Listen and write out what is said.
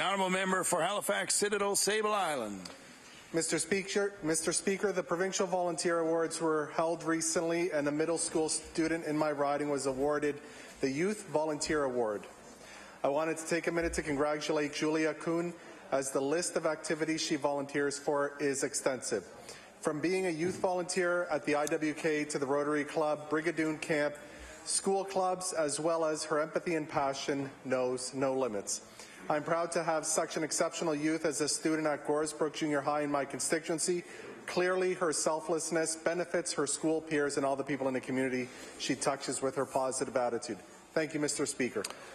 honourable member for Halifax, Citadel-Sable Island. Mr. Speaker, the Provincial Volunteer Awards were held recently, and a middle school student in my riding was awarded the Youth Volunteer Award. I wanted to take a minute to congratulate Julia Kuhn, as the list of activities she volunteers for is extensive. From being a youth volunteer at the IWK to the Rotary Club, Brigadoon Camp, school clubs, as well as her empathy and passion knows no limits. I'm proud to have such an exceptional youth as a student at Goresbrook Junior High in my constituency. Clearly, her selflessness benefits her school peers and all the people in the community she touches with her positive attitude. Thank you, Mr. Speaker.